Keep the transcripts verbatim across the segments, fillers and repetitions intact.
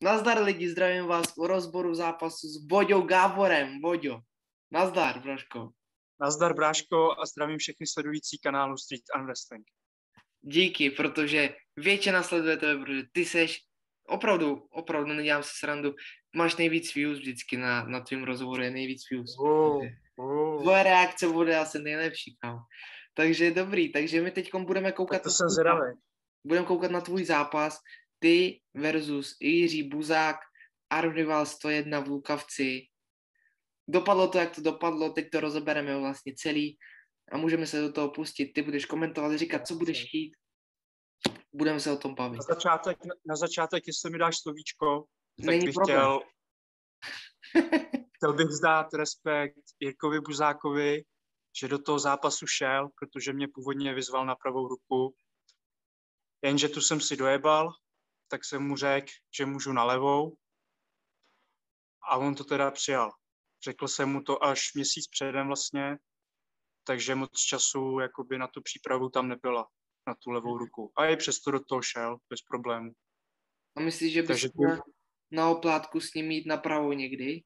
Nazdar lidi, zdravím vás u rozboru zápasu s Boďou Gáborem. Boďo, nazdar, Braško. Nazdar, Bráško, a zdravím všechny sledující kanálu Street and Wrestling. Díky, protože většina sleduje tebe, protože ty seš, opravdu, opravdu, nedělám si srandu, máš nejvíc views vždycky na, na tvým rozhovoru, je nejvíc views. Oh, oh. Tvoje reakce bude asi nejlepší, kam. Takže dobrý, takže my teď budeme koukat, tak to jsem zvědavý. Budeme koukat na tvůj zápas, ty versus Jiří Buzák, Arm Rival sto jedna v Lukavci. Dopadlo to, jak to dopadlo, teď to rozebereme vlastně celý a můžeme se do toho pustit. Ty budeš komentovat, říkat, co budeš chtít. Budeme se o tom bavit. Na začátek, na začátek jestli mi dáš slovíčko, tak Není bych problém. chtěl, chtěl bych zdát respekt Jirkovi Buzákovi, že do toho zápasu šel, protože mě původně vyzval na pravou ruku. Jenže tu jsem si dojebal, tak jsem mu řekl, že můžu na levou a on to teda přijal. Řekl jsem mu to až měsíc předem vlastně, takže moc času jakoby na tu přípravu tam nebyla, na tu levou ruku. A i přesto do toho šel, bez problémů. A myslíš, že bys Takže měl na oplátku s ním jít napravo někdy?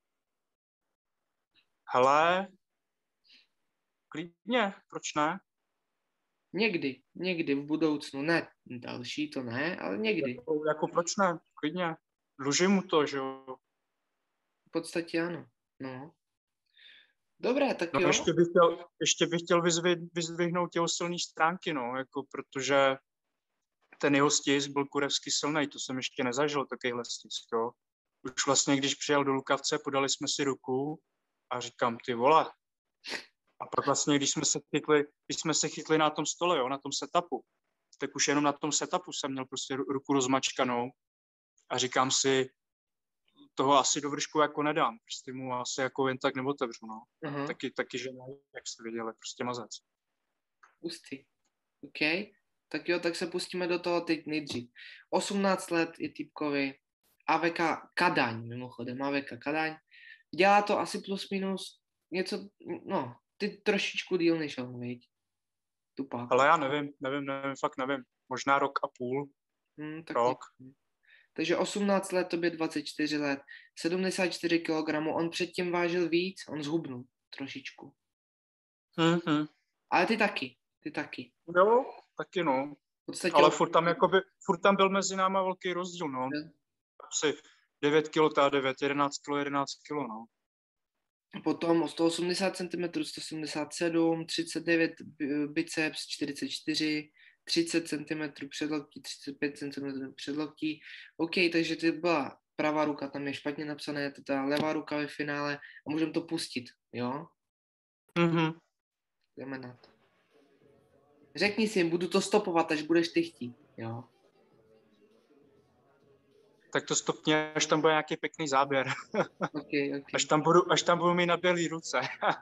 Hele, klidně, proč ne? Někdy, někdy v budoucnu, ne další, to ne, ale někdy. Jako, jako proč ne, klidně. Dlužím mu to, že jo. V podstatě ano, no. Dobré, tak No, jo. ještě bych chtěl, ještě bych chtěl vyzvih, vyzvihnout jeho silné stránky, no, jako protože ten jeho stisk byl kurevsky silný, to jsem ještě nezažil, takovýhle stisk, jo. Už vlastně, když přijel do Lukavce, podali jsme si ruku a říkám, ty vole. A pak vlastně, když jsme se chytli, když jsme se chytli na tom stole, jo, na tom setupu, tak už jenom na tom setupu jsem měl prostě ruku rozmačkanou a říkám si, toho asi do vršku jako nedám, prostě mu asi jako jen tak neotevřu, no. Uh-huh. Taky, taky, že ne, jak jste viděli, prostě mazec. Pustý. OK. Tak jo, tak se pustíme do toho teď nejdřív. osmnáct let je typkovi, A V K Kadaň, mimochodem, A V K Kadaň. Dělá to asi plus minus něco, no, ty trošičku díl než on, viď? Tupák. Ale já nevím, nevím, nevím, fakt nevím. Možná rok a půl, hmm, tak rok. Ne. Takže osmnáct let, tobě dvacet čtyři let, sedmdesát čtyři kilogramů, on předtím vážil víc, on zhubnul trošičku. Mm-hmm. Ale ty taky, ty taky. Jo, taky no. Podstatě ale furt tam, jakoby, furt tam byl mezi náma velký rozdíl, no. Asi devět kilo, ta devět, jedenáct kilo, jedenáct kilo, no. Potom sto osmdesát centimetrů, sto sedmdesát sedm, třicet devět biceps, čtyřicet čtyři, třicet centimetrů předloktí, třicet pět centimetrů předloktí. OK, takže to byla pravá ruka, tam je špatně napsané, to ta levá ruka ve finále a můžeme to pustit, jo? Mhm. Jdeme na to. Řekni si jim, budu to stopovat, až budeš ty chtít, jo? Tak to stopně, až tam bude nějaký pěkný záběr. Okay, okay. Až tam budu, až tam budu mít nabělý ruce.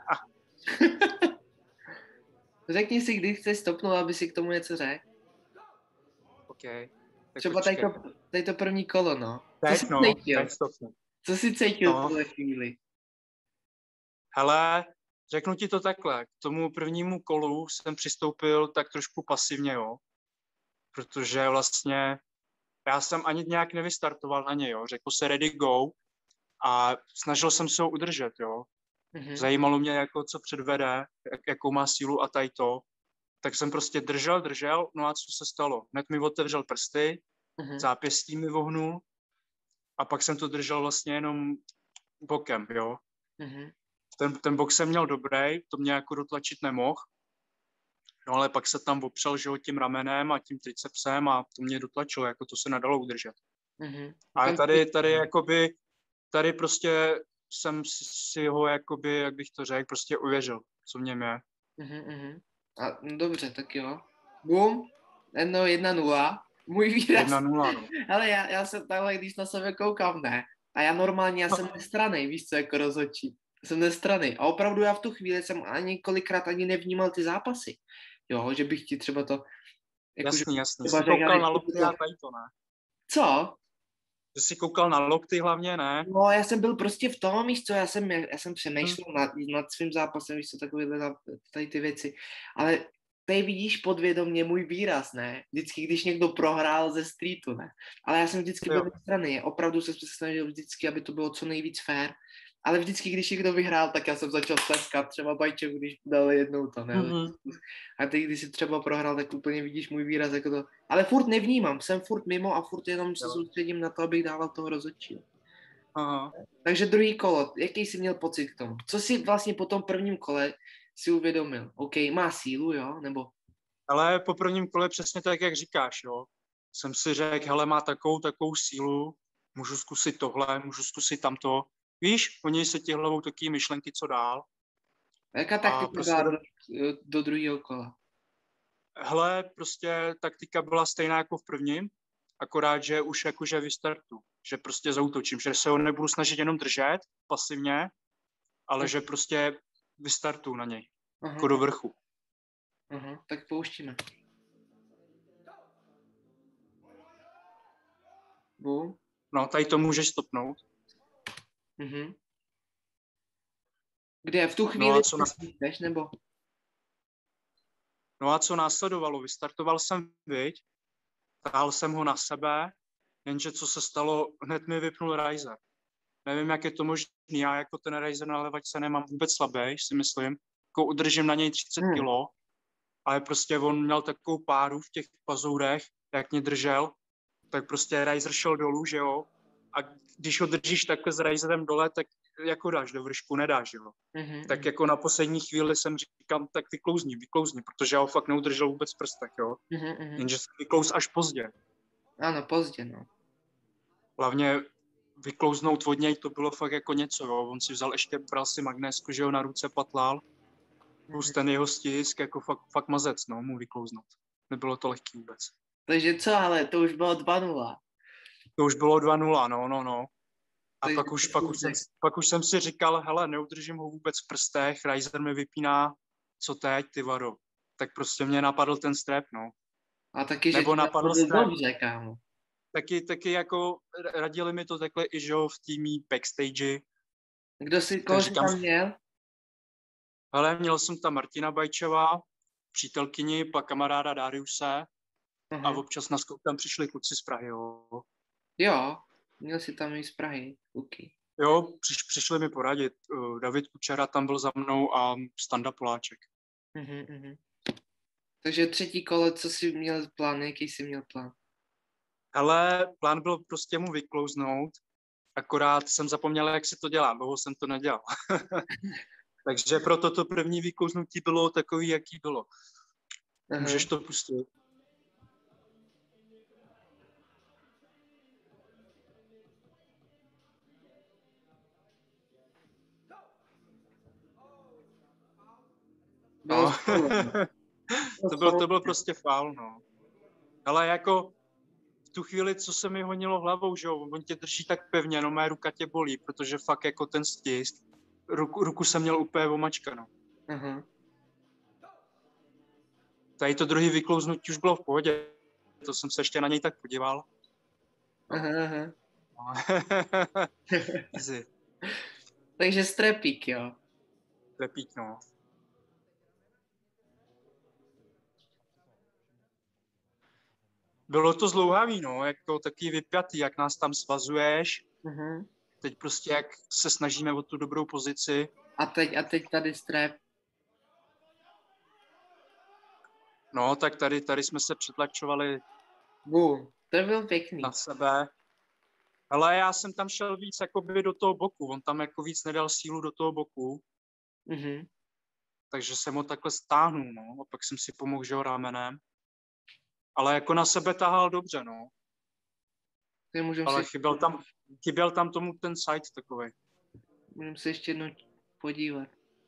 Řekni si, kdy chceš stopnout, aby si k tomu něco řekl. Okay. Třeba tady to, tady to první kolo, no. Teď, Co jsi no, cítil? teď stopnu. Co jsi cítil no. v tuhle chvíli? Hele, řeknu ti to takhle. K tomu prvnímu kolu jsem přistoupil tak trošku pasivně, jo. Protože vlastně já jsem ani nějak nevystartoval na něj, jo. Řekl se ready go a snažil jsem se ho udržet, jo. Mm-hmm. Zajímalo mě, jako, co předvede, jak, jakou má sílu a tady to. Tak jsem prostě držel, držel, no a co se stalo? Hned mi otevřel prsty, mm-hmm. zápěstí mi vohnul a pak jsem to držel vlastně jenom bokem, jo. Mm-hmm. Ten, ten bok jsem měl dobrý, to mě jako dotlačit nemohl, no ale pak se tam opřel, že ho, tím ramenem a tím tricepsem a to mě dotlačilo, jako to se nadalo udržet. Mm-hmm. A tady, tady jakoby, tady prostě jsem si ho, jakoby, jak bych to řekl, prostě uvěřil, co v něm je. Mm-hmm. A, no dobře, tak jo. Bum, no, jedna nula. Můj výraz. Jedna nula, no. Ale já, já jsem takhle, když na sebe koukám, ne. A já normálně, já jsem nestranný, víš co, jako rozhodčí. Jsem nestranný. A opravdu já v tu chvíli jsem ani kolikrát ani nevnímal ty zápasy. Jo, že bych ti třeba to... Jako, jasný, jasný. Jsi koukal na lokty a tady to, ne? Co? Že jsi koukal na lokty hlavně, ne? No, já jsem byl prostě v tom, víš co, já jsem, já jsem přemýšlel hmm. nad, nad svým zápasem, víš co, takovýhle tady ty věci. Ale tady vidíš podvědomě můj výraz, ne? Vždycky, když někdo prohrál ze streetu, ne? Ale já jsem vždycky byl nestranný. Opravdu jsem se snažil vždycky, aby to bylo co nejvíc fair. Ale vždycky, když někdo vyhrál, tak já jsem začal tleskat. Třeba Bajčev, když dal jednou to, ne? Mm-hmm. A ty, když si třeba prohrál, tak úplně vidíš můj výraz jako to. Ale furt nevnímám, jsem furt mimo a furt jenom se soustředím na to, abych dával toho rozhodčího. Aha. Takže druhý kolo, jaký jsi měl pocit k tomu? Co jsi vlastně po tom prvním kole si uvědomil? OK, má sílu, jo? Nebo... Ale po prvním kole přesně tak, jak říkáš, jo. Jsem si řekl, hele, má takovou, takovou sílu, můžu zkusit tohle, můžu zkusit tamto. Víš, oni se ti hlavou taky myšlenky, co dál. Jaká taktika prostě... byla do, do druhého kola? Hele, prostě taktika byla stejná jako v prvním, akorát, že už jakože vystartu, že prostě zaútočím, že se ho nebudu snažit jenom držet pasivně, ale že prostě vystartu na něj, Aha. jako do vrchu. Aha, tak pouštíme. Bum. No, tady to můžeš stopnout. Mhm. Kde? V tu chvíli no co na... jdeš, nebo? No a co následovalo? Vystartoval jsem, viď? Tahal jsem ho na sebe, jenže co se stalo, hned mi vypnul riser. Nevím, jak je to možné, já jako ten riser na levačce nemám vůbec slabý, si myslím. Jako udržím na něj třicet hmm. kilo, ale prostě on měl takovou páru v těch pazourech, jak mě držel, tak prostě riser šel dolů, že jo? A když ho držíš takhle s riserem dole, tak jako dáš do vršku, nedáš, jo? Mm-hmm. Tak jako na poslední chvíli jsem říkal, tak vyklouzni, vyklouzni, protože já ho fakt neudržel vůbec v prstech, jo? Mm-hmm. Jenže jsem vyklouz až pozdě. Ano, pozdě, no. Hlavně vyklouznout od něj to bylo fakt jako něco, jo? On si vzal ještě, bral si magnézku, že ho na ruce patlal, plus mm-hmm. ten jeho stisk, jako fakt, fakt mazec, no, mu vyklouznout. Nebylo to lehký vůbec. Takže co, ale to už bylo dva nula. To už bylo dva nula, no, no, no. A pak už, pak, už jsem, pak už jsem si říkal, hele, neudržím ho vůbec v prstech, riser mi vypíná, co teď, ty vado. Tak prostě mě napadl ten strap, no. A taky, Nebo že napadl strap. Dobře, kámo. Taky, taky jako radili mi to takhle i, že jo, v týmí backstage. Kdo si, koho jsi tam měl? Hele, měl jsem tam Martina Bajčeva, přítelkyni, pak kamaráda Dariuse. Aha. A občas na skok tam přišli kluci z Prahy, jo. Jo, měl jsi tam i z Prahy, kluky. Jo, přiš, přišli mi poradit. David Kučera tam byl za mnou a Standa Poláček. Uh-huh, uh-huh. Takže třetí kolo, co jsi měl plán, jaký jsi měl plán? Ale plán byl prostě mu vyklouznout, akorát jsem zapomněl, jak se to dělá, dlouho jsem to nedělal. Takže proto to první vyklouznutí bylo takový, jaký bylo. Aha. Můžeš to pustit. No. to, byl, to byl prostě faul, no. Ale jako v tu chvíli, co se mi honilo hlavou, že jo, on tě drží tak pevně, no mé ruka tě bolí, protože fakt jako ten stisk, ruku, ruku jsem měl úplně omačkanou. Uh-huh. Tady to druhý vyklouznutí už bylo v pohodě, to jsem se ještě na něj tak podíval. Uh-huh. Easy. Takže strepík, jo. Strepík, no. Bylo to zlouhavý, no, jako taky vypjatý, jak nás tam svazuješ. Uh-huh. Teď prostě jak se snažíme o tu dobrou pozici. A teď, a teď tady strep. No, tak tady, tady jsme se přetlačovali Bum, to byl pěkný. Na sebe. Ale já jsem tam šel víc jakoby do toho boku, on tam jako víc nedal sílu do toho boku. Uh-huh. Takže jsem ho takhle stáhnul, no, a pak jsem si pomohl, že ho ramenem. Ale jako na sebe tahal dobře, no. Ale si... chyběl, tam, chyběl tam tomu ten side takovej. Můžeme se ještě jednou podívat.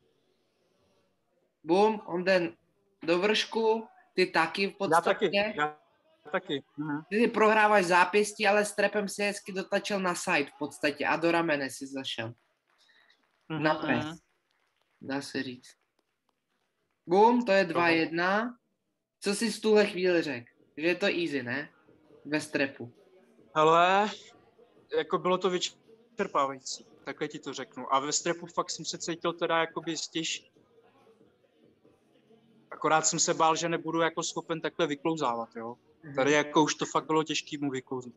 Bum, on jde do vršku, ty taky v podstatě. Já taky, já taky. Mhm. Ty prohráváš zápěstí, ale strepem si hezky dotačil na side v podstatě a do ramene si zašel. Mhm. Na pes. Dá se říct. Bum, to je dva jedna. Co jsi z tuhle chvíli řekl? Že je to easy, ne? Ve strepu. Ale jako bylo to vyčerpávající, takhle ti to řeknu. A ve strepu fakt jsem se cítil teda jakoby stěž. Akorát jsem se bál, že nebudu jako schopen takhle vyklouzávat, jo. Mhm. Tady jako už to fakt bylo těžké mu vyklouzit.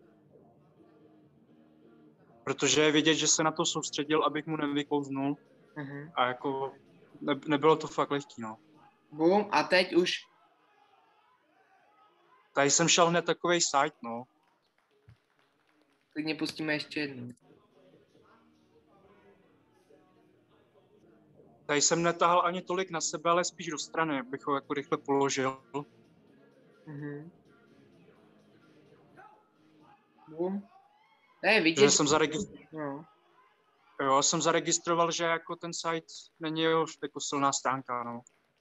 Protože je vidět, že se na to soustředil, abych mu nevyklouznul. Mhm. A jako ne, nebylo to fakt lehký, no. Bum, a teď už. Tady jsem šel hned takovej site, no. Klidně pustíme ještě jednou. Tady jsem netahal ani tolik na sebe, ale spíš do strany, abych ho jako rychle položil. Mhm. Bum. To je vidět, Že jsem, zaregistr... no. jo, jsem zaregistroval, že jako ten site není jeho jako silná stránka, no.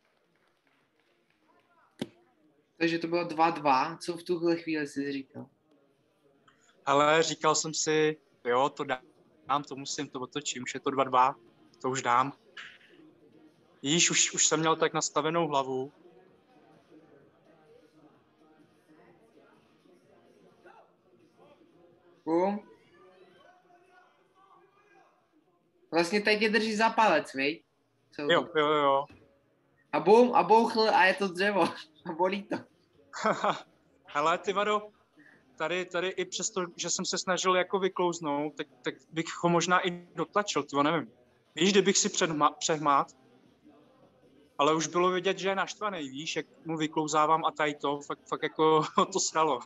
Takže to bylo dva dva, co v tuhle chvíli jsi říkal? Ale říkal jsem si, jo, to dám, to musím, to otočím, už je to dva dva, to už dám. Víš, už, už jsem měl tak nastavenou hlavu. Bum. Vlastně teď tě drží za palec, viď? Celou Jo, dobu. jo, jo. A bum, a bouchl a je to dřevo. A bolí to. Hele, ty vado, tady, tady i přesto, že jsem se snažil jako vyklouznout, tak, tak bych ho možná i dotlačil, tyvo, nevím. Víš, kdybych si předma, přehmát, ale už bylo vidět, že je naštvaný, víš, jak mu vyklouzávám a tady to, fakt, fakt jako to sralo.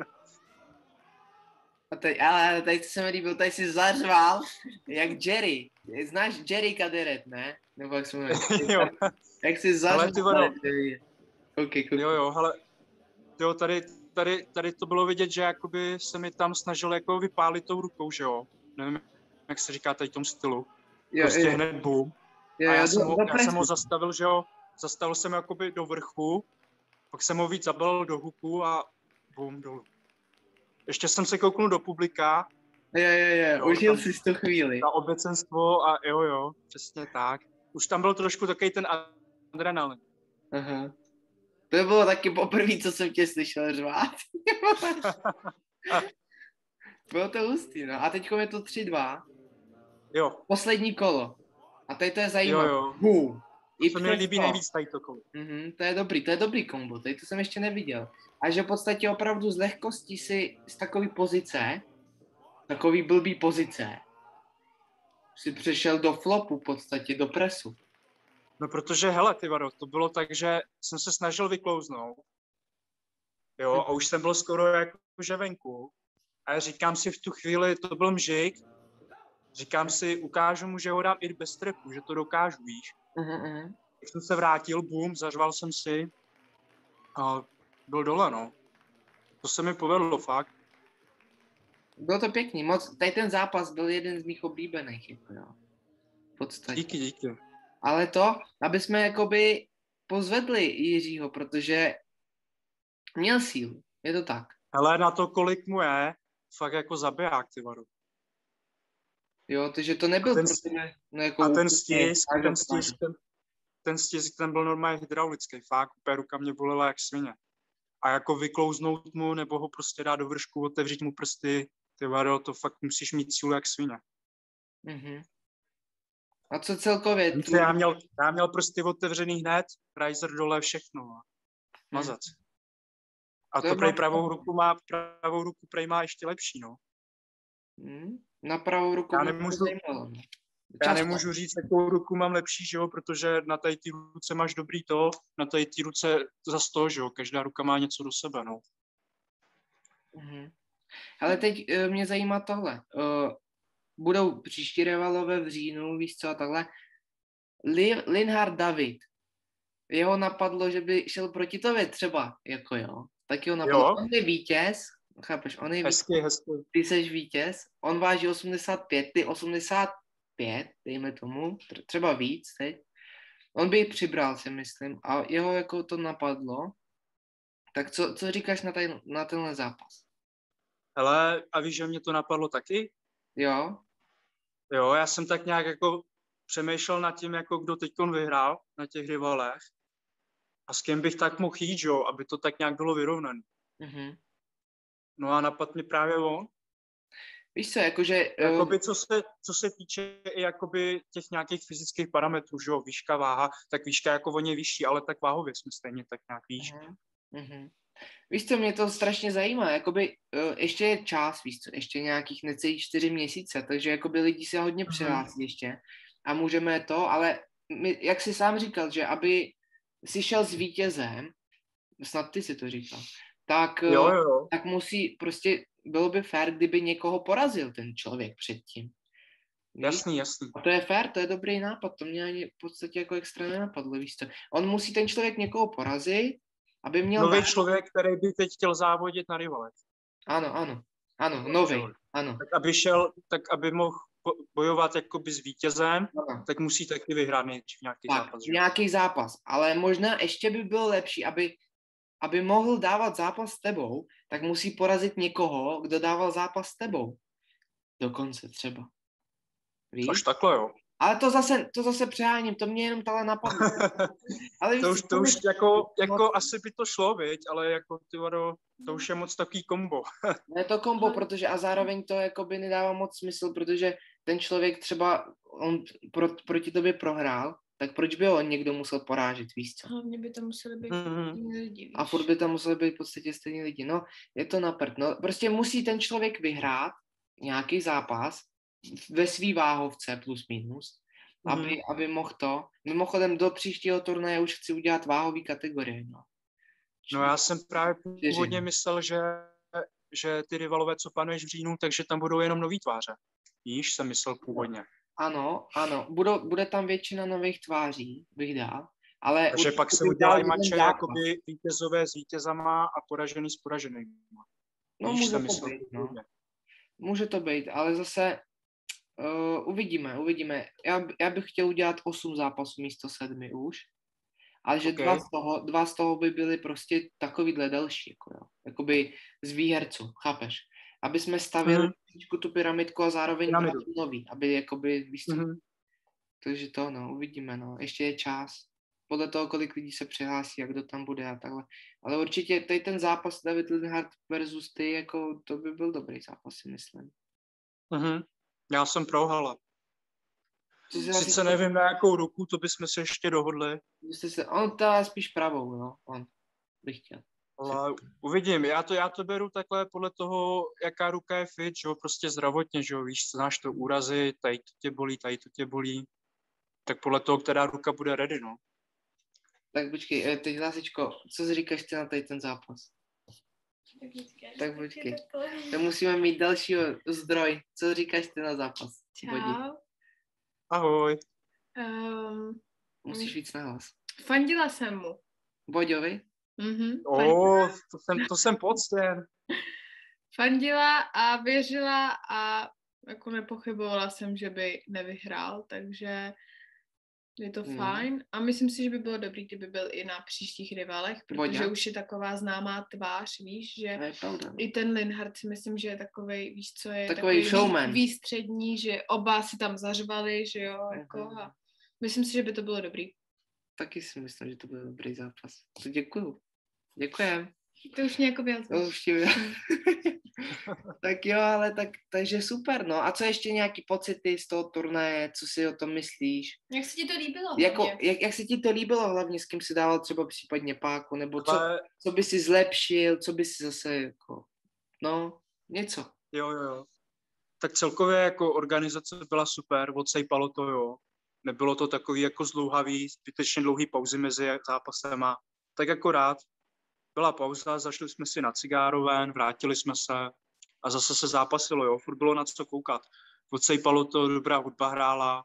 A teď, ale teď se mi líbil, tady jsi zařval, jak Jerry. Znáš Jerry Kaderet, ne? Nebo jak se jmenuje? Jo. Jak jsi zařval. Ale ty vado. Okay, cool. Jo, jo, hele, jo, tady, tady, tady to bylo vidět, že jakoby se mi tam snažil jako vypálit tou rukou, že jo. Nevím, jak se říká tady tom stylu. Jo, Prostě jo. hned boom. Jo, A jo, já, do, jsem ho, do já jsem ho presu. zastavil, že jo, zastavil jsem jakoby do vrchu, pak jsem ho víc zabalil do huku a bum, dolů. Ještě jsem se kouknul do publika, Jo, jo, jo, Jo, užil tam- jsi tu chvíli. na obecenstvo a jo, jo, přesně tak. Už tam byl trošku takový ten adrenalin. Aha. To bylo taky poprvé, co jsem tě slyšel řvát. Bylo to hustý, no. A teď je to tři dva. Jo, Poslední kolo. A tady to je jo, zajímavé. jo. Boom. I To mi přes líbí to. nejvíc tady to kolo. Mhm, to je dobrý, to je dobrý kombo, tady to jsem ještě neviděl. A že v podstatě opravdu z lehkostí si z takový pozice, takový blbý pozice, si přešel do flopu v podstatě, do presu. No protože, hele, ty vado, to bylo tak, že jsem se snažil vyklouznout. Jo, a už jsem byl skoro jako že venku. A já říkám si v tu chvíli, to byl mžik, říkám si, ukážu mu, že ho dám i bez trepu, že to dokážu, víš. Uh-huh, uh-huh. Tak jsem se vrátil, bum, zařval jsem si a byl dole, no. To se mi povedlo, fakt. Bylo to pěkný, moc, tady ten zápas byl jeden z mých oblíbených, jako jo. V podstatě. Díky, díky. Ale to, aby jsme jakoby pozvedli Jiřího, protože měl sílu, je to tak. Hele, na to, kolik mu je, fakt jako zabiják, ty vado. Jo, takže to nebyl A ten- prostě ne, no jako A ten úplně stisk, ten každopádně. stisk, ten, ten stisk, ten byl normálně hydraulický, fakt, úplně ruka mě bolela jak svině. A jako vyklouznout mu, nebo ho prostě dát do vršku, otevřít mu prsty, ty vado, to fakt musíš mít sílu jak svině. Mhm. A co celkově? Víš, já měl, já měl prsty otevřený hned, riser dole, všechno. A mazat. A To to je prej moc- pravou ruku má, pravou ruku prej má ještě lepší, no. Hmm? Na pravou ruku Já mě to nemůžu- zajímalo, no. Já Často. nemůžu říct, jakou ruku mám lepší, že jo, protože na tady ty ruce máš dobrý to, na tady ty ruce za sto, že jo, každá ruka má něco do sebe, no. Mhm. Ale teď uh, mě zajímá tohle. Uh, budou příští rivalové v říjnu, víš co, a takhle. Li- Linhard David. Jeho napadlo, že by šel proti tobě třeba, jako jo. Tak jeho napadlo. Jo. On je vítěz, chápeš, on je vítěz, Hezky, hezky. ty jsi vítěz, on váží osmdesát pět, ty osmdesát pět, dejme tomu, tr- třeba víc teď. On by ji přibral, si myslím, a jeho jako to napadlo. Tak co, co říkáš na, taj, na tenhle zápas? Hele, a víš, že mě to napadlo taky? Jo? Jo, já jsem tak nějak jako přemýšlel nad tím, jako kdo teďkon vyhrál na těch rivalech a s kým bych tak mohl jít, že jo, aby to tak nějak bylo vyrovnané. Mhm. No a napadl mi právě on. Víš co, jakože... Jakoby, co se, co se týče i jakoby těch nějakých fyzických parametrů, že jo, výška, váha, tak výška jako on je vyšší, ale tak váhově jsme stejně tak nějak, víš. Uh-huh. Uh-huh. Víš co, mě to strašně zajímá, jakoby uh, ještě je čas, víš co, ještě nějakých necelých čtyři měsíce, takže jakoby lidi se hodně přihlásí uh-huh. ještě a můžeme to, ale my, jak jsi sám říkal, že aby jsi šel s vítězem, snad ty si to říkal, tak, jo, jo. tak musí, prostě bylo by fér, kdyby někoho porazil ten člověk předtím. Víš? Jasný, jasný. A to je fér, to je dobrý nápad, to mě ani v podstatě jako extra nenapadlo, víš co. On musí ten člověk někoho porazit, aby měl... Nový člověk, který by teď chtěl závodit na rivalech. Ano, ano, ano, nový, ano. Tak aby šel, tak aby mohl bojovat jakoby s vítězem, ano. tak musí taky vyhrát nejdřív nějaký tak, zápas. Že? nějaký zápas, ale možná ještě by bylo lepší, aby, aby mohl dávat zápas s tebou, tak musí porazit někoho, kdo dával zápas s tebou. Dokonce třeba. Víš? Až takhle, jo. Ale to zase, to zase přeháním, to mě jenom tohle napadlo. Ale to už, to už jako, jako asi by to šlo, viď? Ale jako ty vado, to už je moc takový kombo. Je to kombo, protože a zároveň to jakoby nedává moc smysl, protože ten člověk třeba, on pro, proti tobě prohrál, tak proč by ho někdo musel porážet, víš co? Hlavně by to museli být mm-hmm. lidi, víš? A furt by tam museli být v podstatě stejní lidi. No, je to na prd. No, prostě musí ten člověk vyhrát nějaký zápas ve svý váhovce plus minus, mm-hmm. aby, aby mohl to. Mimochodem do příštího turnaje už chci udělat váhový kategorie. No, no já jsem právě původně myslel, že, že ty rivalové, co plánuješ v říjnu, takže tam budou jenom nový tváře. Víš, jsem myslel původně. Ano, ano. Budou, bude tam většina nových tváří, bych dal. Ale takže pak se udělají mače jakoby vítězové s vítězama a poražený s poraženými. No, Víš, může jsem to myslel být, původně. no. Může to být, ale zase uh, uvidíme, uvidíme. Já, já bych chtěl udělat osm zápasů místo sedmi už, ale že okay. dva, z toho, dva z toho by byly prostě takovýhle delší, jako jo. Jakoby z výherců, chápeš? Aby jsme stavili mm-hmm. tu pyramidku a zároveň dva nový, aby jakoby, víš co? Mm-hmm. Takže to, no, uvidíme, no. Ještě je čas. Podle toho, kolik lidí se přihlásí a kdo tam bude a takhle. Ale určitě tady ten zápas David Linhardt versus ty, jako to by byl dobrý zápas, si myslím. Mm-hmm. Já jsem prohala. Sice asi... nevím, na jakou ruku, to bychom se ještě dohodli. Se... On to je spíš pravou, no. On bych chtěl. Ale uvidím, já to, já to beru takhle podle toho, jaká ruka je fit, že jo, prostě zdravotně, že jo, víš, znáš to úrazy, tady to tě bolí, tady to tě bolí, tak podle toho, která ruka bude ready, no. Tak počkej, teď Lásičko, co si říkáš ty na tady ten zápas? Tak počkej, to musíme mít další zdroj, co říkáš ty na zápas? Čau. Ahoj. Um, Musíš víc nahlas. Fandila jsem mu. Boďovi? Mhm. Oh, to jsem, to jsem poctěn. Fandila a věřila a jako nepochybovala jsem, že by nevyhrál, takže je to hmm. fajn. A myslím si, že by bylo dobrý, kdyby byl i na příštích rivalech, protože Boďa. Už je taková známá tvář, víš, že i ten Linhardt si myslím, že je takovej, víš, co je takový, takový výstřední, že oba si tam zařvali, že jo, jako uh-huh. a myslím si, že by to bylo dobrý. Taky si myslím, že to byl dobrý zápas. To děkuju. Děkujem. To už mě jako vyjadřilo. To už ti Tak jo, ale tak, takže super, no. A co ještě nějaký pocity z toho turnaje, co si o tom myslíš? Jak se ti to líbilo? Jako, jak, jak se ti to líbilo hlavně, s kým si dával třeba případně páku, nebo co, ale... co by si zlepšil, co by si zase jako, no, něco. Jo, jo, jo. Tak celkově jako organizace byla super, odsejpalo to, jo. Nebylo to takový jako zdlouhavý, zbytečně dlouhý pauzy mezi zápasema. Tak jako rád. Byla pauza, zašli jsme si na cigáro ven, vrátili jsme se a zase se zápasilo, jo. Furt bylo na co koukat. Odsejpalo to, dobrá hudba hrála.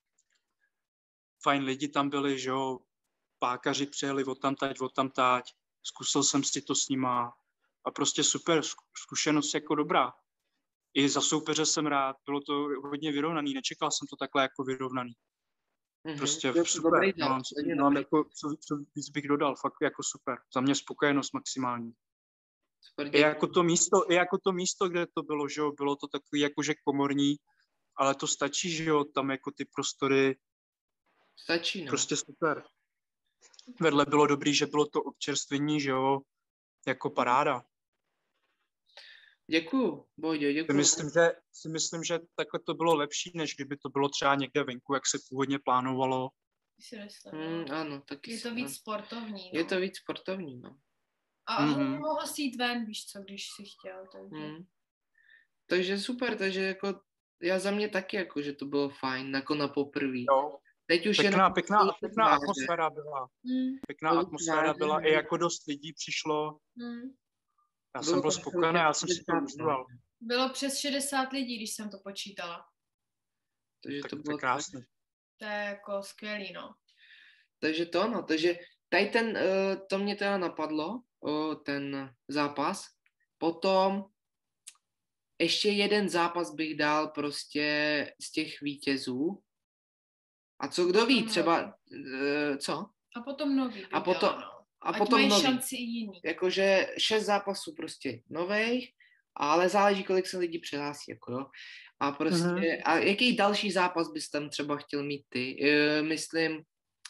Fajn lidi tam byli, že jo. Pákaři přijeli odtamtať, odtamtať. Zkusil jsem si to s nima. A prostě super, zkušenost jako dobrá. I za soupeře jsem rád, bylo to hodně vyrovnaný, nečekal jsem to takhle jako vyrovnaný. Mm-hmm. Prostě to super, dobrý, no, no, no, jako, co, co víc bych dodal, fakt jako super, za mě spokojenost maximální. Super, I, jako to místo, I jako to místo, kde to bylo, že jo, bylo to takový jakože komorní, ale to stačí, že jo, tam jako ty prostory. Stačí, no. Prostě super. Vedle bylo dobrý, že bylo to občerstvení, že jo, jako paráda. Děkuju, Boďo, Si děkuju. myslím, že, si myslím, že takhle to bylo lepší, než kdyby to bylo třeba někde venku, jak se původně plánovalo. Si myslím, Mm, no. ano, taky Je to si- víc sportovní, no. Je to víc sportovní, no. A Mhm. mohl si jít ven, víš co, když si chtěl, takže. Mm. Takže super, takže jako já za mě taky, jako, že to bylo fajn, jako na poprví. Jo. Teď už Pěkná, jenom pěkná, pěkná tváře. atmosféra byla. Mm, Pěkná To atmosféra tváře, byla, no. i jako dost lidí přišlo. mm. Já Bylo jsem byl to spokojený, já jsem si to šedesát, užíval. Bylo přes šedesát lidí, když jsem to počítala. Takže Tak to to bylo je krásný. To je jako skvělý, no. Takže to no, takže tady ten, eh, to mě teda napadlo, o, ten zápas. Potom ještě jeden zápas bych dal prostě z těch vítězů. A co kdo ví, třeba, eh, co? A potom nový bych A potom- dala, no. A Ať potom mají nový. šanci i jiný. Jakože šest zápasů prostě nových, ale záleží, kolik se lidí přihlásí, jako jo. A prostě, Mhm. a jaký další zápas bys tam třeba chtěl mít ty? E, myslím,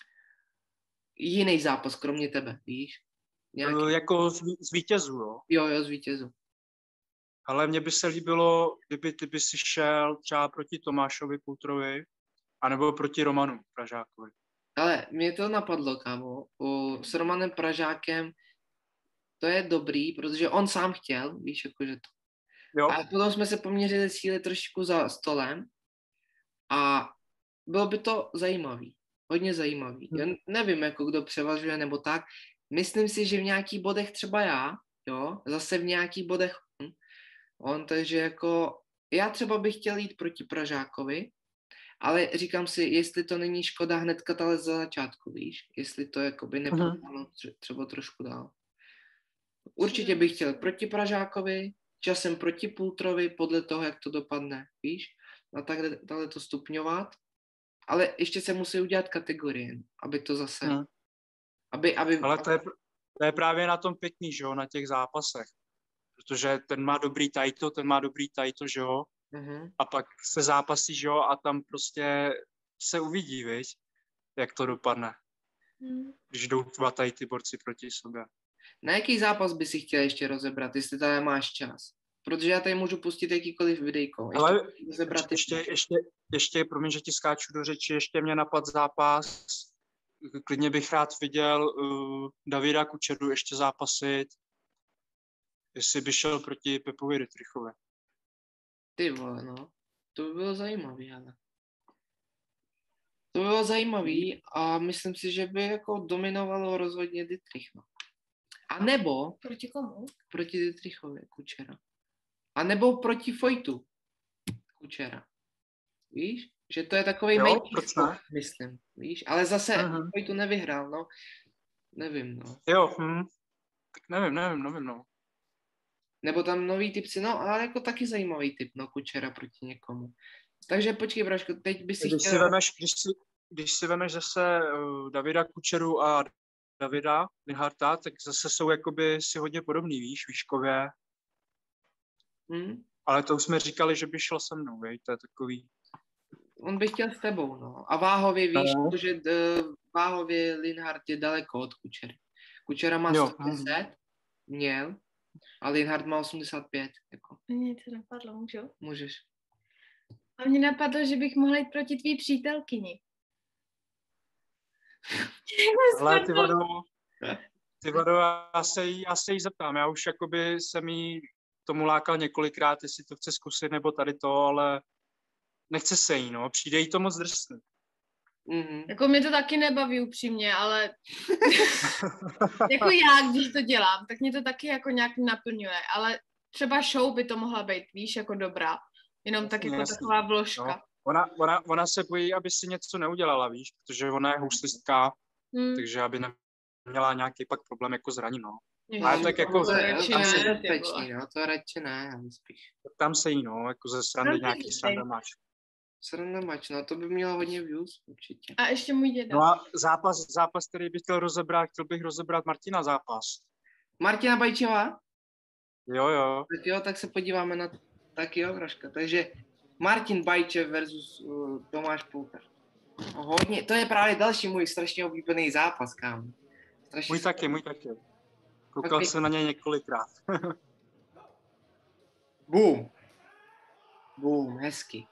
jiný zápas, kromě tebe, víš? Nějaký, Uh, jako z, ví- z vítězů, jo. jo, jo, z vítězů. Ale mně by se líbilo, kdyby ty by si šel třeba proti Tomášovi Kultrovi, anebo proti Romanu Pražákovi. Ale mě to napadlo, kámo, o, s Romanem Pražákem to je dobrý, protože on sám chtěl, víš, jakože to. Jo, A potom jsme se poměřili síly trošičku za stolem a bylo by to zajímavý, hodně zajímavý. Já nevím, jako kdo převažuje nebo tak. Myslím si, že v nějakých bodech třeba já, jo, zase v nějakých bodech on, on, takže jako já třeba bych chtěl jít proti Pražákovi, ale říkám si, jestli to není škoda hnedka tale za začátku, víš, jestli to jakoby neprotáhnout tře- třeba trošku dál. Určitě bych chtěl proti Pražákovi, časem proti Pultrovi, podle toho, jak to dopadne, víš, a takhle, takhle to stupňovat, ale ještě se musí udělat kategorie, aby to zase, Mhm. aby, aby, ale to je, pr- to je právě na tom pěkný, že jo, na těch zápasech. Protože ten má dobrý tajto, ten má dobrý tajto, že jo, uh-huh. a pak se zápasí, že jo, a tam prostě se uvidí, viď, jak to dopadne, Mm. když jdou dva tady ty borci proti sobě. Na jaký zápas by si chtěl ještě rozebrat, jestli tady máš čas? Protože já tady můžu pustit jakýkoliv videjko. Ještě Ale rozebrat ještě, ještě, ještě, promiň, že ti skáču do řeči, ještě mě napad zápas, klidně bych rád viděl uh, Davida Kučeru ještě zápasit, jestli by šel proti Pepovi Rytrichovi. Ty vole, no. To by bylo zajímavý, ale. To by bylo zajímavý a myslím si, že by jako dominovalo rozhodně Dietrich, no. A nebo Proti komu? proti Dietrichovi Kučera. A nebo proti Fojtu Kučera. Víš? Že to je takový Jo, menší proč skok, ne? myslím. Víš? Ale zase Mhm. Fojtu nevyhrál, no. Nevím, no. Jo, hm. Tak nevím, nevím, nevím, no. Nebo tam nový typci, no, ale jako taky zajímavý typ, no, Kučera proti někomu. Takže počkej, Braško, teď by si Když si chtěl... vemeš, když si, když si vemeš zase uh, Davida Kučeru a Davida Linharta, tak zase jsou jakoby si hodně podobný, víš, výškově. Hm? Ale to už jsme říkali, že by šel se mnou, víš, to je takový. On by chtěl s tebou, no. A váhově, víš, No. protože uh, váhově Linhart je daleko od Kučery. Kučera má Jo, sto deset, měl, a Linhart má osmdesát pět, jako, Mně to napadlo, můžu? můžeš. A mně napadlo, že bych mohla jít proti tvý přítelkyni. Ale ty vado, ty vado, já se jí, já se jí zeptám, já už jakoby jsem jí tomu lákal několikrát, jestli to chce zkusit nebo tady to, ale nechce se jí, no, přijde jí to moc drsný. Mhm. Jako mě to taky nebaví upřímně, ale jako já, když to dělám, tak mě to taky jako nějak naplňuje, ale třeba show by to mohla být, víš, jako dobrá. Jenom tak Jasně, jako jasně. taková vložka. No. Ona, ona, ona se bojí, aby si něco neudělala, víš, protože ona je houslistka, Hmm. takže aby neměla nějaký pak problém jako zraní, no. Ježiš, Ale tak jako- to radši tam se ne, ty bezpečný, vole. no, to radši ne, ale spíš. Tam se jí, no, jako ze srandy Velký nějaký dítej. sranda máš. Sranda mač, no, to by mělo hodně views, určitě. A ještě můj děda. No a zápas, zápas, který bych chtěl rozebrat, chtěl bych rozebrat Martina zápas. Martina Bajčová? Jo, jo. Tak jo, tak se podíváme na to. Tak jo, Vraška. Takže Martin Bajčev versus uh, Tomáš Pulter. No, hodně, to je právě další můj strašně oblíbený zápas, kámo. Strašně Můj taky, můj taky. Koukal Okay. jsem na něj několikrát. Boom. Boom, hezky.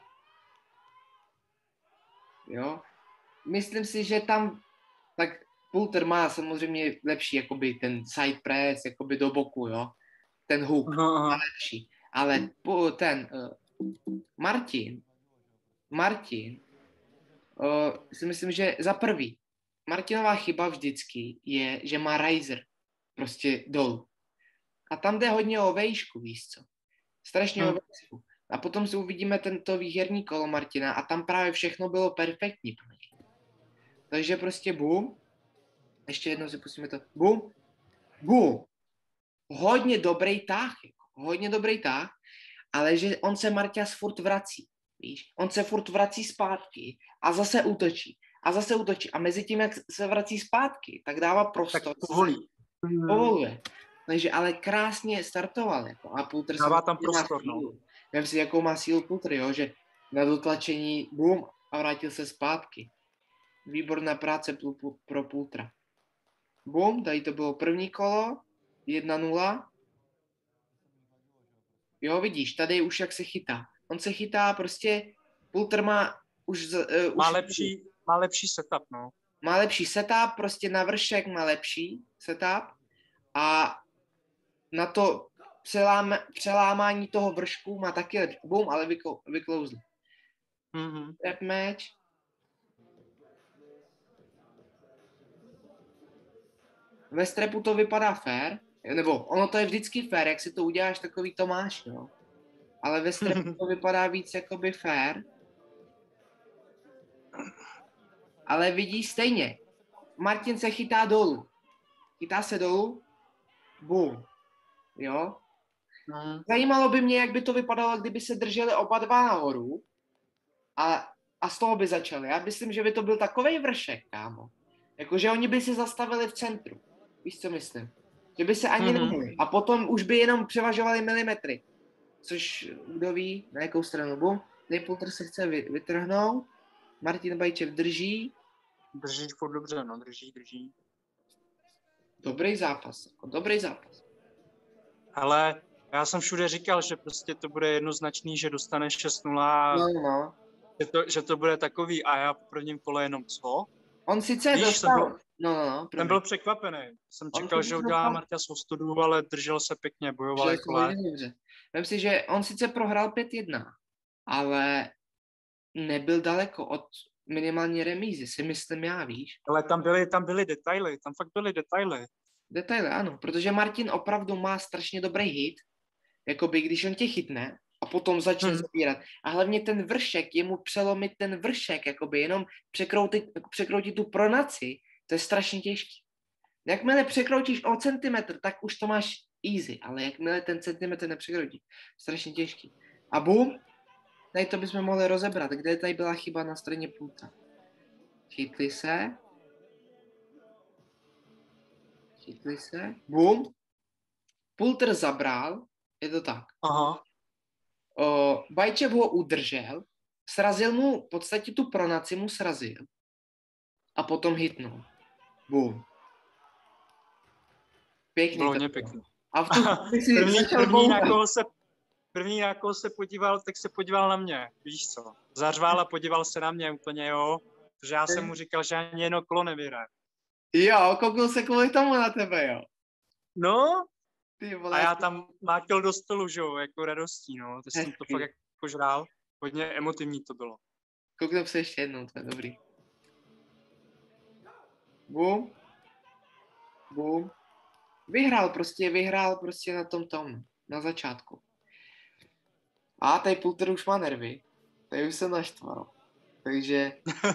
Jo. Myslím si, že tam tak Poulter má samozřejmě lepší jakoby ten side press, jakoby do boku, jo. Ten hook má lepší. Ale po, ten uh, Martin, Martin, uh, si myslím, že za prvý, Martinová chyba vždycky je, že má riser prostě dolů. A tam jde hodně o vejšku, víš co. Strašně hmm. o vejšku. A potom si uvidíme tento výherní kolo Martina a tam právě všechno bylo perfektní pro něj. Takže prostě boom. Ještě jednou si pustíme to. Boom. Boom. Hodně dobrý tah. Hodně dobrý tah. Ale že on se Marťas furt vrací. Víš? On se furt vrací zpátky a zase útočí. A zase útočí. A mezi tím, jak se vrací zpátky, tak dává prostor. Tak povolí. Povoluje. Takže ale krásně startoval. Jako, a Poulter dává tam prostor. No. Vem si, jakou má sílu Poulter, jo? Že na dotlačení boom a vrátil se zpátky. Výborná práce pro Poultera. Boom, tady to bylo první kolo, jedna nula. Jo, vidíš, tady už jak se chytá. On se chytá prostě, Poulter má už... Uh, má, už lepší, má lepší setup, no. Má lepší setup, prostě na vršek má lepší setup a na to přelám, přelámání toho vršku má taky lepší. Boom, ale vyklou, vyklouzli. Mm-hmm. Trap match. Ve strepu to vypadá fair, nebo ono to je vždycky fair, jak si to uděláš, takový to máš, no. Ale ve strepu to vypadá víc jakoby fair. Ale vidíš stejně, Martin se chytá dolů. Chytá se dolů, boom, jo. Mm. Zajímalo by mě, jak by to vypadalo, kdyby se drželi oba dva nahoru a, a z toho by začali. Já myslím, že by to byl takovej vršek, kámo. Jakože oni by se zastavili v centru. Víš, co myslím? Že by se ani mm-hmm. nemohli. A potom už by jenom převažovali milimetry. Což, kdo ví, na jakou stranu. Bum, Poulter se chce vytrhnout. Martin Bajčev drží. Drží furt dobře, no, drží, drží. Dobrý zápas, jako dobrý zápas. Ale já jsem všude říkal, že prostě to bude jednoznačný, že dostane šest nula. No, no. Že to, že to bude takový a já po prvním kole jenom co? On sice Víš, dostal... Byl, no, no, no. Ten byl překvapený. Jsem čekal, že udělá Marťas ostudu, ale držel se pěkně, bojoval kole. Vem si, že on sice prohrál pět jedna, ale nebyl daleko od minimálně remízy, si myslím já, víš. Ale tam byly, tam byly detaily, tam fakt byly detaily. Detaily, ano, protože Martin opravdu má strašně dobrý hit, jakoby když on tě chytne a potom začne hmm. zabírat. A hlavně ten vršek, jemu přelomit ten vršek, jakoby jenom překroutit, překroutit tu pronaci, to je strašně těžký. Jakmile překroutíš o centimetr, tak už to máš easy, ale jakmile ten centimetr nepřekroutí, strašně těžký. A boom, tady to bychom mohli rozebrat, kde tady byla chyba na straně Poultera. Chytli se. Chytli se. Boom. Poulter zabral, je to tak. Aha. O, Bajčev ho udržel, srazil mu, v podstatě tu pronaci mu srazil a potom hitnul. Boom. Pěkný. Bylo hodně pěkný. A v tu první, první, na koho se, první, na koho se podíval, tak se podíval na mě, víš co. Zařval a podíval se na mě úplně, jo. Protože já jsem mu říkal, že ani jedno kolo nevyhraje. Jo, kouknul se kvůli tomu na tebe, jo. No, ty vole, a já tam mátil do stolu, že jo, jako radostí, no. To jsem to fakt jako žrál. Hodně emotivní to bylo. Kouknu se ještě jednou, to je dobrý. Boom. Boom. Vyhrál prostě, vyhrál prostě na tom tom, na začátku. A tady Poulter už má nervy. Tady už se naštval. Takže...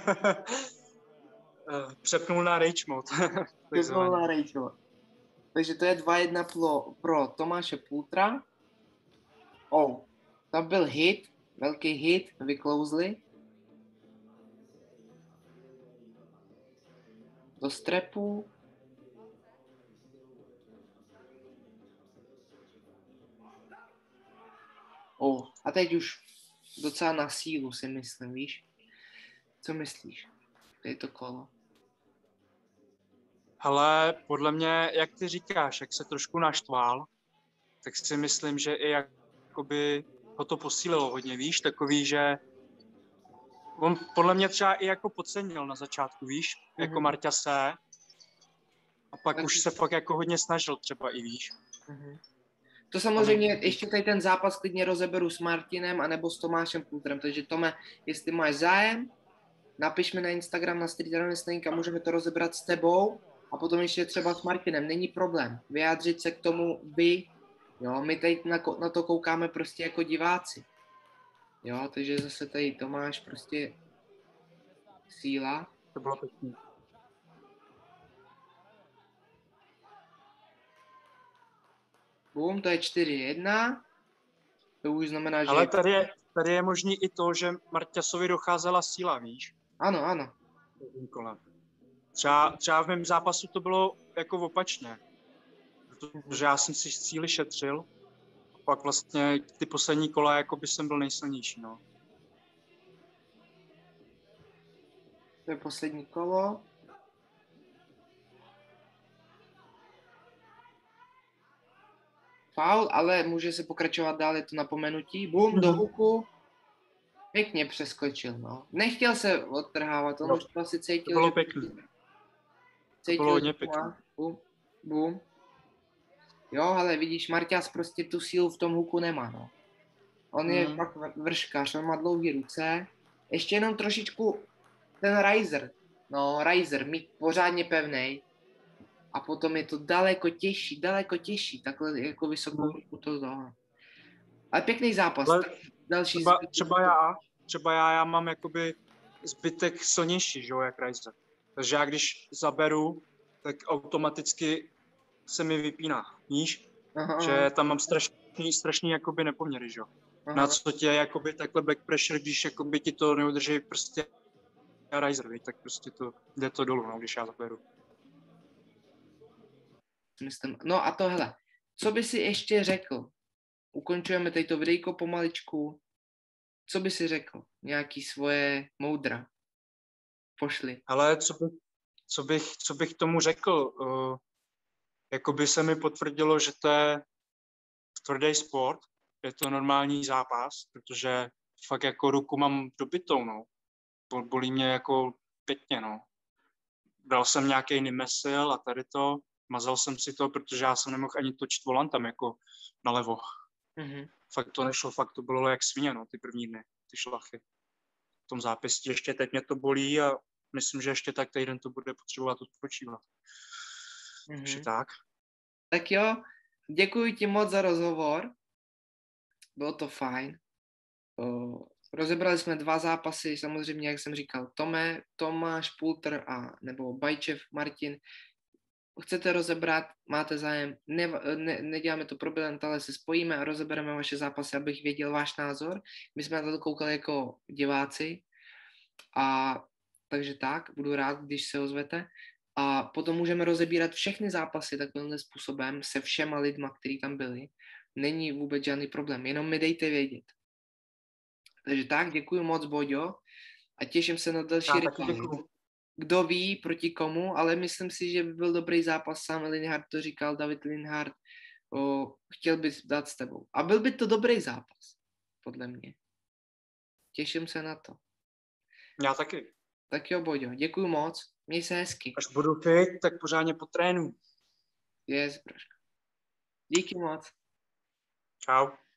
Přepnul na rage mode. Přepnul na rage mode. Takže to je dva jedna pro, pro Tomáše Poultera. Oh, tam byl hit, velký hit, vyklouzli. Do strepu. Oh, a teď už docela na sílu si myslím, víš? Co myslíš? To je to kolo. Ale podle mě, jak ty říkáš, jak se trošku naštval, tak si myslím, že i jak jakoby ho to posílilo hodně, víš, takový, že on podle mě třeba i jako podcenil na začátku, víš, mm-hmm. jako Marťase a pak tak už se fakt jako hodně snažil třeba i, víš. Mm-hmm. To samozřejmě ještě tady ten zápas klidně rozeberu s Martinem anebo s Tomášem Pultrem, takže Tome, jestli máš zájem, napiš mi na Instagram na Street Wrestling a můžeme to rozebrat s tebou a potom ještě třeba s Martinem, není problém vyjádřit se k tomu vy, jo, my tady na, na to koukáme prostě jako diváci, jo, takže zase tady Tomáš prostě síla. To bylo pěkný. Bum, to je čtyři jedna. To už znamená, že... Ale tady je, tady je možný i to, že Marťasovi docházela síla, víš? Ano, ano. Třeba, třeba v mém zápasu to bylo jako opačně. Protože já jsem si síly šetřil. A pak vlastně ty poslední kola jako by jsem byl nejsilnější, no. To je poslední kolo. Faul, ale může se pokračovat dál, je to napomenutí. Bum, do huku. Pěkně přeskočil, no. Nechtěl se odtrhávat, on no, už to asi cítil. To bylo že... pěkný. Cítil, to bylo hodně pěkný. Bum, bum. Jo, ale vidíš, Marťas prostě tu sílu v tom huku nemá, no. On hmm. je pak vrškař, on má dlouhé ruce. Ještě jenom trošičku ten riser, no, riser, mít pořádně pevnej. A potom je to daleko těžší, daleko těžší, takhle jako vysokou ruku to dá. Ale pěkný zápas. Ale další třeba, třeba já, třeba já, já mám jakoby zbytek silnější, že jo, jak riser. Takže já když zaberu, tak automaticky se mi vypíná, víš? Aha, že aha. Tam mám strašný, strašný jakoby nepoměry, že jo? Na co tě jakoby takhle back pressure, když jakoby ti to neudrží prostě a riser, víš? Tak prostě to jde to dolů, no, když já zaberu. Myslím, no a tohle, co by si ještě řekl? Ukončujeme tady to videjko pomaličku. Co by si řekl? Nějaký svoje moudra. Pošli. Ale co bych, co bych, co bych tomu řekl? Uh, jakoby se mi potvrdilo, že to je tvrdý sport, je to normální zápas, protože fakt jako ruku mám dobitou, no. Bolí mě jako pěkně, no. Dal jsem nějaký Nimesil a tady to, mazal jsem si to, protože já jsem nemohl ani točit volantem jako nalevo. Mm-hmm. Fakt to nešlo, fakt to bylo jak svině, no, ty první dny, ty šlachy. V tom zápěstí ještě teď mě to bolí a myslím, že ještě tak týden to bude potřebovat odpočívat. Mm-hmm. Takže tak. Tak jo, děkuji ti moc za rozhovor. Bylo to fajn. O, rozebrali jsme dva zápasy, samozřejmě, jak jsem říkal, Tome, Tomáš Pultr a nebo Bajčev Martin. Chcete rozebrat, máte zájem, ne, ne, neděláme to problém, ale se spojíme a rozebereme vaše zápasy, abych věděl váš názor. My jsme na to koukali jako diváci a takže tak, budu rád, když se ozvete. A potom můžeme rozebírat všechny zápasy takovým způsobem se všema lidma, kteří tam byli. Není vůbec žádný problém, jenom mi dejte vědět. Takže tak, děkuji moc, Boďo, a těším se na další reklamy. Kdo ví proti komu, ale myslím si, že by byl dobrý zápas, sám Linhart to říkal, David Linhart, o, chtěl by dát s tebou. A byl by to dobrý zápas, podle mě. Těším se na to. Já taky. Tak jo, Boďo, děkuji moc, měj se hezky. Až budu fit, tak pořádně potrénuji. Yes, brožka. Díky moc. Čau.